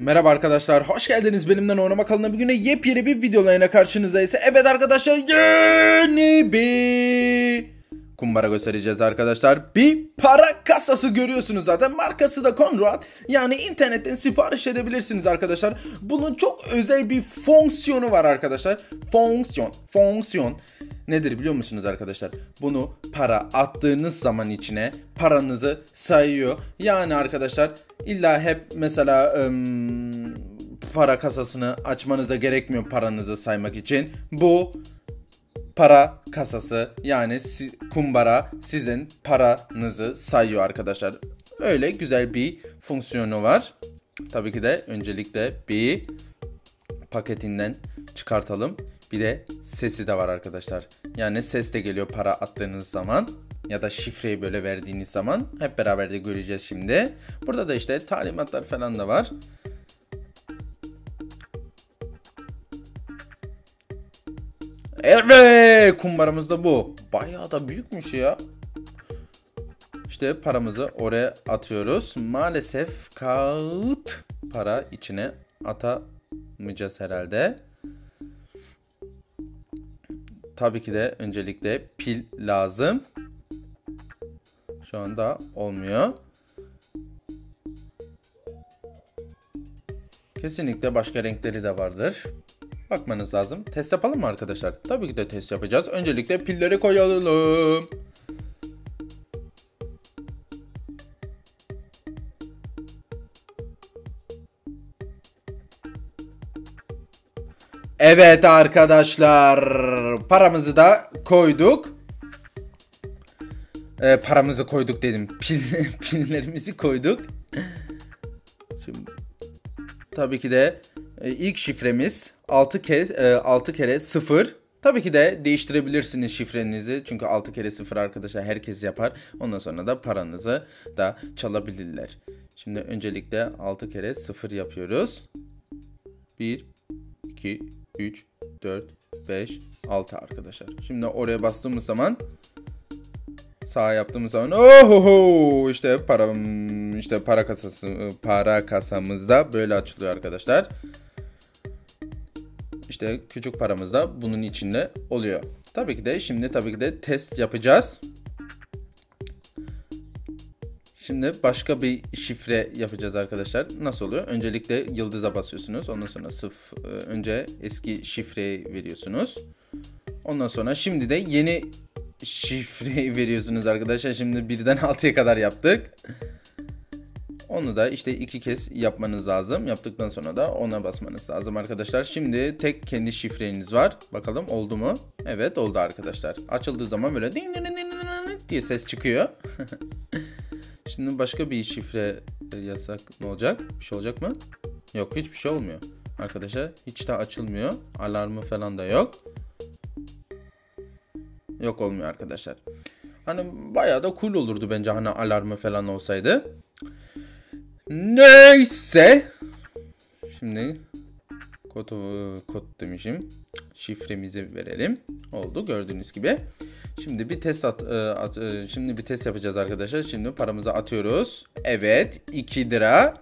Merhaba arkadaşlar, hoş geldiniz benimle oynama kanalına. Bugün yepyeni bir videoyla karşınızdayız. Evet arkadaşlar, yeni bir kumbara göstereceğiz arkadaşlar. Bir para kasası görüyorsunuz zaten. Markası da Conrad. Yani internetten sipariş edebilirsiniz arkadaşlar. Bunun çok özel bir fonksiyonu var arkadaşlar. Fonksiyon. Nedir biliyor musunuz arkadaşlar? Bunu para attığınız zaman içine paranızı sayıyor. Yani arkadaşlar illa hep mesela para kasasını açmanıza gerekmiyor paranızı saymak için. Bu para kasası yani kumbara sizin paranızı sayıyor arkadaşlar. Öyle güzel bir fonksiyonu var. Tabii ki de öncelikle bir paketinden çıkartalım. Bir de sesi de var arkadaşlar. Yani ses de geliyor para attığınız zaman ya da şifreyi böyle verdiğiniz zaman. Hep beraber de göreceğiz şimdi. Burada da işte talimatlar falan da var. Evet, kumbaramız da bu. Bayağı da büyükmüş ya. İşte paramızı oraya atıyoruz. Maalesef kağıt para içine atamayacağız herhalde. Tabii ki de öncelikle pil lazım. Şu anda olmuyor. Kesinlikle başka renkleri de vardır. Bakmanız lazım. Test yapalım mı arkadaşlar? Tabii ki de test yapacağız. Öncelikle pilleri koyalım. Evet arkadaşlar, paramızı da koyduk. Paramızı koyduk dedim. Pillerimizi koyduk. Şimdi tabii ki de ilk şifremiz 6 kere 0. Tabii ki de değiştirebilirsiniz şifrenizi. Çünkü 6 kere 0 arkadaşlar herkes yapar. Ondan sonra da paranızı da çalabilirler. Şimdi öncelikle 6 kere 0 yapıyoruz. 1, 2, 3, 4, 5, 6 arkadaşlar. Şimdi oraya bastığımız zaman sağa yaptığımız zaman işte para kasamız da böyle açılıyor arkadaşlar. İşte küçük paramız da bunun içinde oluyor. Tabii ki de şimdi test yapacağız. Şimdi başka bir şifre yapacağız arkadaşlar. Nasıl oluyor? Öncelikle yıldıza basıyorsunuz. Ondan sonra önce eski şifreyi veriyorsunuz. Ondan sonra şimdi de yeni şifreyi veriyorsunuz arkadaşlar. Şimdi birden 6'ya kadar yaptık. Onu da işte 2 kez yapmanız lazım. Yaptıktan sonra da ona basmanız lazım arkadaşlar. Şimdi tek kendi şifreniz var. Bakalım oldu mu? Evet oldu arkadaşlar. Açıldığı zaman böyle ding ding ding ding diye ses çıkıyor. Şimdi başka bir şifre yazsak ne olacak? Bir şey olacak mı? Yok, hiçbir şey olmuyor. Arkadaşlar hiç de açılmıyor. Alarmı falan da yok. Yok, olmuyor arkadaşlar. Hani bayağı da cool olurdu bence hani alarmı falan olsaydı. Neyse. Şimdi kod demişim. Şifremizi verelim. Oldu gördüğünüz gibi. Şimdi bir test yapacağız arkadaşlar. Şimdi paramızı atıyoruz. Evet, 2 lira.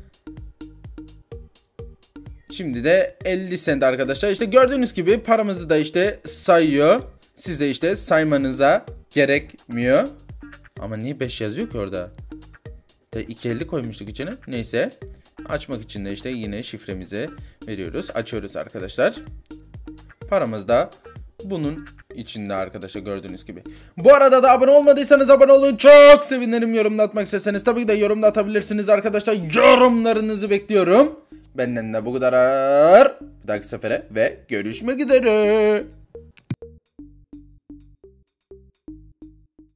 Şimdi de 50 cent arkadaşlar. İşte gördüğünüz gibi paramızı da işte sayıyor. Siz de işte saymanıza gerekmiyor. Ama niye 5 yazıyor ki orada? 2.50 koymuştuk içine. Neyse. Açmak için de işte yine şifremizi veriyoruz. Açıyoruz arkadaşlar. Paramız da bunun içinde arkadaşlar gördüğünüz gibi. Bu arada da abone olmadıysanız abone olun. Çok sevinirim yorumda atmak isterseniz. Tabii ki de yorumda atabilirsiniz arkadaşlar. Yorumlarınızı bekliyorum. Benden de bu kadar. Bir dahaki sefere ve görüşmek üzere.